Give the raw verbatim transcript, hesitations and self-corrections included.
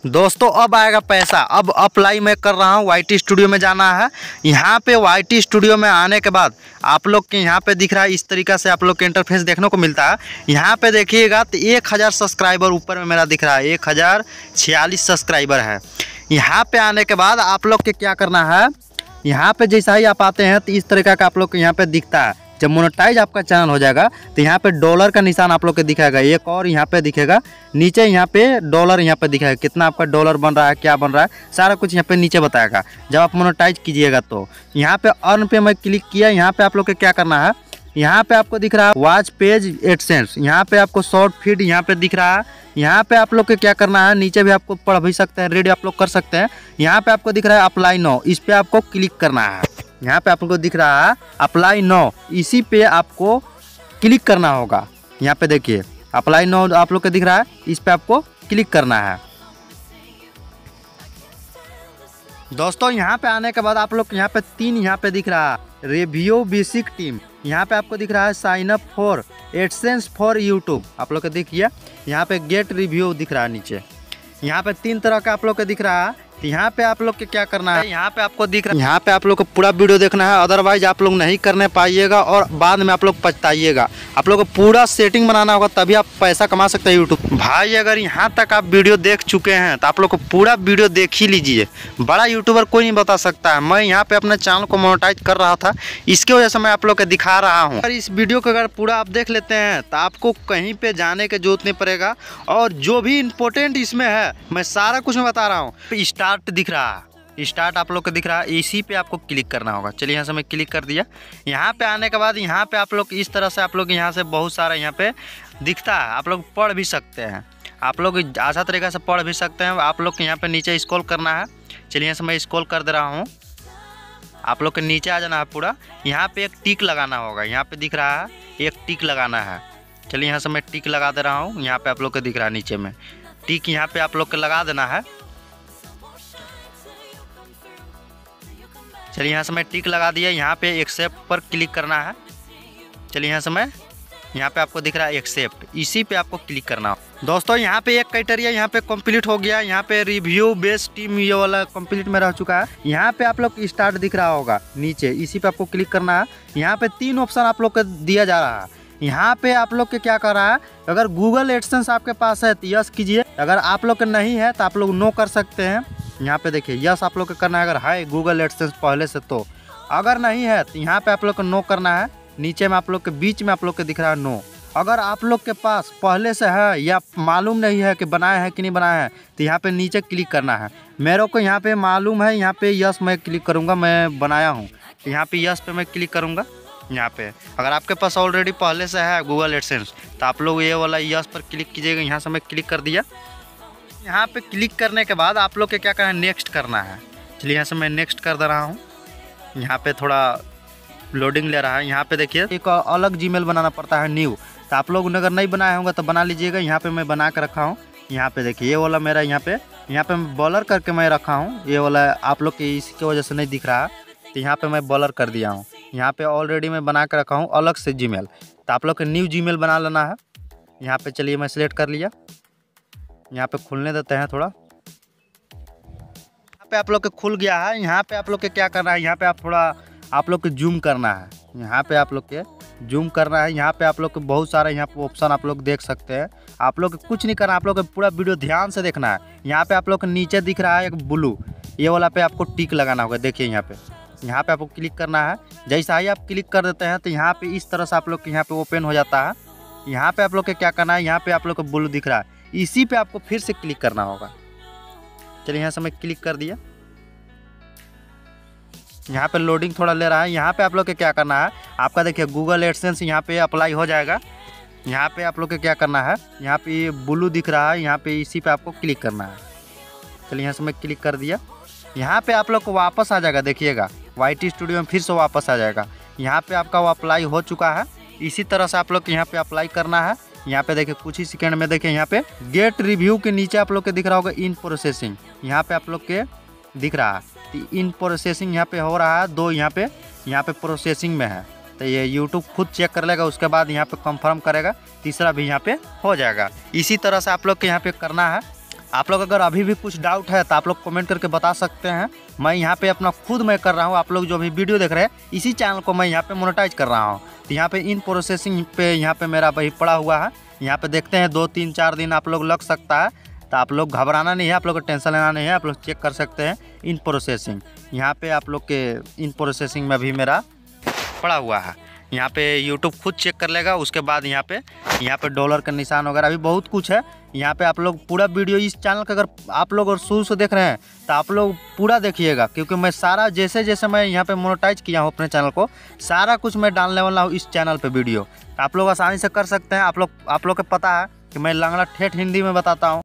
दोस्तों अब आएगा पैसा। अब अप्लाई मैं कर रहा हूँ, वाई टी स्टूडियो में जाना है। यहाँ पे वाई टी स्टूडियो में आने के बाद आप लोग के यहाँ पे दिख रहा है, इस तरीक़ा से आप लोग के इंटरफेस देखने को मिलता है। यहाँ पे देखिएगा तो एक हज़ार सब्सक्राइबर ऊपर में मेरा दिख रहा है, एक हज़ार छियालीस सब्सक्राइबर है। यहाँ पे आने के बाद आप लोग के क्या करना है, यहाँ पे जैसा ही आप आते हैं तो इस तरीक़ा का आप लोग को यहाँ पे दिखता है। जब मोनेटाइज आपका चैनल हो जाएगा तो यहाँ पे डॉलर का निशान आप लोग को दिखाएगा, एक और यहाँ पे दिखेगा नीचे, यहाँ पे डॉलर यहाँ पे दिखाएगा, कितना आपका डॉलर बन रहा है, क्या बन रहा है, सारा कुछ यहाँ पे नीचे बताएगा। जब आप मोनेटाइज कीजिएगा तो यहाँ पे अर्न पे मैं क्लिक किया। यहाँ पे आप लोग को क्या करना है, यहाँ पे आपको दिख रहा है वॉच पेज एडसेंस, यहाँ पे आपको शॉर्ट फीड यहाँ पे दिख रहा है। यहाँ पे आप लोग को क्या करना है, नीचे भी आपको पढ़ भी सकते हैं, रीड आप लोग कर सकते हैं। यहाँ पे आपको दिख रहा है अप्लाई नो, इस पे आपको क्लिक करना है। यहाँ पे आपको दिख रहा है अप्लाई नो, इसी पे आपको क्लिक करना होगा। यहाँ पे देखिए अप्लाई नो आप लोग को दिख रहा है, इस पे आपको क्लिक करना है। दोस्तों यहाँ पे आने के बाद आप लोग यहाँ पे तीन यहाँ पे दिख रहा है रिव्यू बेसिक टीम, यहाँ पे आपको दिख रहा है sign up for AdSense for YouTube, आप लोग को देखिए यहाँ पे गेट रिव्यू दिख रहा है नीचे। यहाँ पे तीन तरह का आप लोग को दिख रहा है। तो यहाँ पे आप लोग के क्या करना है, यहाँ पे आपको दिख रहा है, यहाँ पे आप लोग को पूरा वीडियो देखना है, अदरवाइज आप लोग नहीं करने पाइएगा और बाद में आप लोग पछताइएगा। आप लोग को पूरा सेटिंग बनाना होगा, तभी आप पैसा कमा सकते हैं यूट्यूब। भाई अगर यहाँ तक आप वीडियो देख चुके हैं तो आप लोग को पूरा वीडियो देख ही लीजिए, बड़ा यूट्यूबर कोई नहीं बता सकता है। मैं यहाँ पे अपने चैनल को मोनेटाइज कर रहा था, इसकी वजह से मैं आप लोग को दिखा रहा हूँ। अगर इस वीडियो को अगर पूरा आप देख लेते हैं तो आपको कहीं पे जाने की जरूरत नहीं पड़ेगा, और जो भी इम्पोर्टेंट इसमें है मैं सारा कुछ मैं बता रहा हूँ। स्टार्ट दिख रहा है, स्टार्ट आप लोग को दिख रहा है, इसी पे आपको क्लिक करना होगा। चलिए यहाँ से मैं क्लिक कर दिया। यहाँ पे आने के बाद यहाँ पे आप लोग इस तरह से आप लोग यहाँ से बहुत सारा यहाँ पे दिखता है, आप लोग पढ़ भी सकते हैं, आप लोग आसान तरीक़े से पढ़ भी सकते हैं। आप लोग के यहाँ पे नीचे स्क्रॉल करना है। चलिए यहाँ से मैं स्क्रॉल कर दे रहा हूँ, आप लोग के नीचे आ जाना है पूरा। यहाँ पे एक टिक लगाना होगा, यहाँ पे दिख रहा है एक टिक लगाना है। चलिए यहाँ से मैं टिक लगा दे रहा हूँ, यहाँ पे आप लोग को दिख रहा है नीचे में टिक, यहाँ पे आप लोग को लगा देना है। चलिए यहाँ से मैं टिक लगा दिया, यहाँ पे एक्सेप्ट पर क्लिक करना है। चलिए यहाँ से मैं यहाँ पे आपको दिख रहा है एक्सेप्ट, इसी पे आपको क्लिक करना हो। दोस्तों यहाँ पे एक क्राइटेरिया यहाँ पे कंप्लीट हो गया, यहाँ पे रिव्यू बेस्ड टीम ये वाला कंप्लीट में रह चुका है। यहाँ पे आप लोग स्टार्ट दिख रहा होगा नीचे, इसी पे आपको क्लिक करना है। यहाँ पे तीन ऑप्शन आप लोग को दिया जा रहा है। यहाँ पे आप लोग के क्या कर रहा है, अगर गूगल एडसेंस आपके पास है तो यस कीजिए, अगर आप लोग के नहीं है तो आप लोग नो कर सकते हैं। यहाँ पे देखिए यस आप लोग को करना है अगर है गूगल एडसेंस पहले से, तो अगर नहीं है तो यहाँ पे आप लोग को नो करना है। नीचे में आप लोग के बीच में आप लोग को दिख रहा है नो। अगर आप लोग के पास पहले से है या मालूम नहीं है कि बनाया है कि नहीं बनाया है तो यहाँ पे नीचे क्लिक करना है। मेरे को यहाँ पे मालूम है, यहाँ पे यस मैं क्लिक करूँगा, मैं बनाया हूँ, तो यहाँ पे यस पे मैं क्लिक करूँगा। यहाँ पे अगर आपके पास ऑलरेडी पहले से है गूगल एडसेंस तो आप लोग ये वाला यस पर क्लिक कीजिएगा। यहाँ से मैं क्लिक कर दिया। यहाँ पे क्लिक करने के बाद आप लोग के क्या करना है, नेक्स्ट करना है। चलिए यहाँ से मैं नेक्स्ट कर दे रहा हूँ। यहाँ पे थोड़ा लोडिंग ले रहा है। यहाँ पे देखिए एक अलग जीमेल बनाना पड़ता है न्यू, तो आप लोग अगर नहीं बनाया होगा तो बना लीजिएगा। यहाँ पे मैं बना कर रखा हूँ। यहाँ पे देखिए ये वाला मेरा यहाँ पे यहाँ पे बॉलर करके मैं रखा हूँ, ये वाला आप लोग के इसकी वजह से नहीं दिख रहा, तो यहाँ पे मैं बॉलर कर दिया हूँ। यहाँ पे ऑलरेडी मैं बना कर रखा हूँ अलग से जीमेल, तो आप लोग के न्यू जीमेल बना लेना है। यहाँ पे चलिए मैं सिलेक्ट कर लिया, यहाँ पे खुलने देते हैं थोड़ा। यहाँ पे आप लोग के खुल गया है। यहाँ पे आप लोग के क्या करना है, यहाँ पे आप थोड़ा आप लोग के जूम करना है, यहाँ पे आप लोग के जूम करना है। यहाँ पे आप लोग के बहुत सारा यहाँ पे ऑप्शन आप लोग देख सकते हैं। आप लोग कुछ नहीं करना, आप लोग पूरा वीडियो ध्यान से देखना है। यहाँ पे आप लोग के नीचे दिख रहा है एक ब्लू, ये वाला पे आपको टिक लगाना होगा। देखिए यहाँ पे यहाँ पे आपको क्लिक करना है। जैसा ही आप क्लिक कर देते हैं तो यहाँ पे इस तरह से आप लोग के यहाँ पे ओपन हो जाता है। यहाँ पे आप लोग के क्या करना है, यहाँ पे आप लोग को ब्लू दिख रहा है, इसी पे आपको फिर से क्लिक करना होगा। चलिए यहाँ से मैं क्लिक कर दिया। यहाँ पे लोडिंग थोड़ा ले रहा है। यहाँ पे आप लोग के क्या करना है, आपका देखिए गूगल एडसेंस यहाँ पे अप्लाई हो जाएगा। यहाँ पे आप लोग के क्या करना है, यहाँ पे ब्लू दिख रहा है, यहाँ पे इसी पे आपको क्लिक करना है। चलिए यहाँ से मैं क्लिक कर दिया। यहाँ पे आप लोग को वापस आ जाएगा, देखिएगा वाई टी स्टूडियो में फिर से वापस आ जाएगा। यहाँ पे आपका वो अप्लाई हो चुका है। इसी तरह से आप लोग के यहाँ पे अप्लाई करना है। यहाँ पे देखिए कुछ ही सेकंड में देखिए यहाँ पे गेट रिव्यू के नीचे आप लोग के दिख रहा होगा इन प्रोसेसिंग, यहाँ पे आप लोग के दिख रहा है इन प्रोसेसिंग यहाँ पे हो रहा है। दो यहाँ पे यहाँ पे प्रोसेसिंग में है, तो ये यूट्यूब खुद चेक कर लेगा, उसके बाद यहाँ पे कंफर्म करेगा, तीसरा भी यहाँ पे हो जाएगा। इसी तरह से आप लोग के यहाँ पे करना है। आप लोग अगर अभी भी कुछ डाउट है तो आप लोग कमेंट करके बता सकते हैं। मैं यहाँ पे अपना खुद मैं कर रहा हूँ, आप लोग जो भी वीडियो देख रहे हैं इसी चैनल को मैं यहाँ पे मोनेटाइज कर रहा हूँ। तो यहाँ पे इन प्रोसेसिंग पे यहाँ पे मेरा वही पड़ा हुआ है। यहाँ पे देखते हैं दो तीन चार दिन आप लोग लग सकता है, तो आप लोग घबराना नहीं है, आप लोग को टेंशन लेना नहीं है। आप लोग चेक कर सकते हैं इन प्रोसेसिंग, यहाँ पे आप लोग के इन प्रोसेसिंग में भी मेरा पड़ा हुआ है। यहाँ पे यूट्यूब खुद चेक कर लेगा। उसके बाद यहाँ पे यहाँ पे डॉलर का निशान वगैरह भी बहुत कुछ है। यहाँ पे आप लोग पूरा वीडियो इस चैनल का अगर आप लोग और शुरू से देख रहे हैं तो आप लोग पूरा देखिएगा, क्योंकि मैं सारा जैसे जैसे मैं यहाँ पे मोनेटाइज किया हूँ अपने चैनल को, सारा कुछ मैं डालने वाला हूँ इस चैनल पे वीडियो। तो आप लोग आसानी से कर सकते हैं। आप लोग आप लोग को पता है कि मैं लंगड़ा ठेठ हिंदी में बताता हूँ।